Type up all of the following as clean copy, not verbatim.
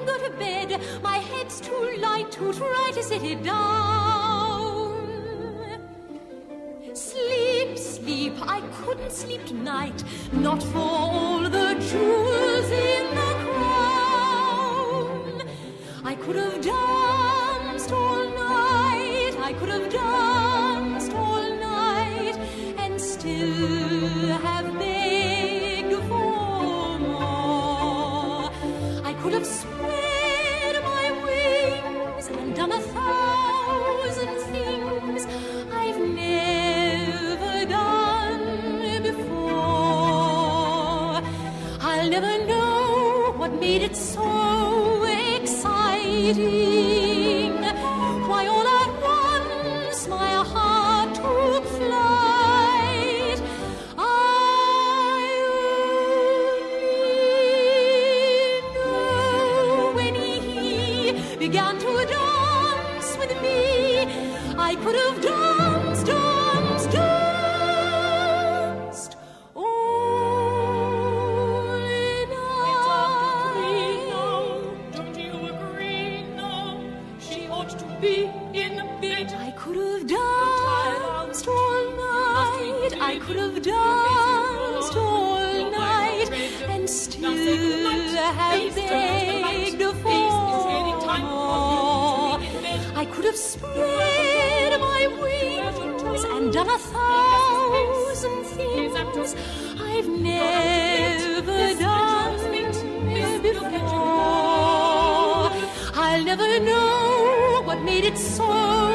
go to bed. My head's too light to try to sit it down. Sleep, sleep, I couldn't sleep tonight, not for all the jewels in the crown. I could have danced all night, I could have danced all night, and still have begged for more. I could have spread my wings and done 1,000 things I've never done before. I'll never know what made it so exciting, why all at once my heart took flight. I only know when he began to dance with me, I could have danced, danced, danced all night. Don't you agree? No, she ought to be in bed. I could have danced all night, I could have danced all night, and still have begged for more. I could have spread my wings and done 1,000 things I've never done before. I'll never know what made it so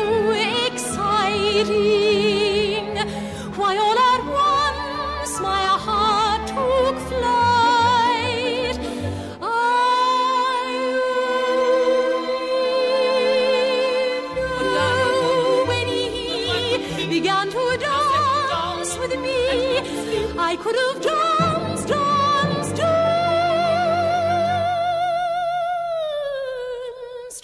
exciting, why all at once my heart took flight. I only know when he began to dance with me, I could have danced, danced, danced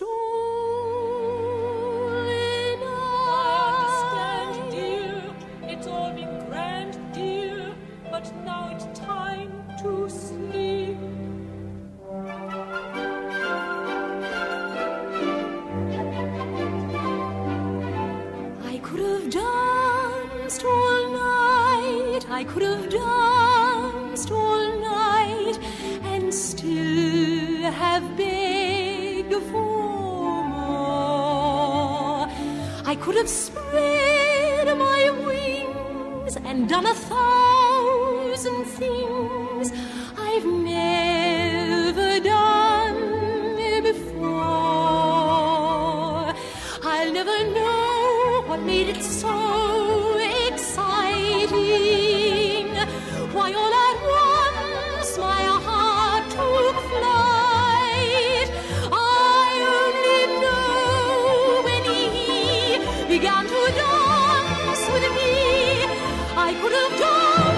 all Understand, night. dear, it's all been grand, dear, but now it's time to sleep. I could have danced all night, I could have danced all night, and still have begged for more. I could have spread my wings and done 1,000 things I've never done before. I'll never know what made it so exciting, why all at once my heart took flight. I only know when he began to dance with me, I could have danced.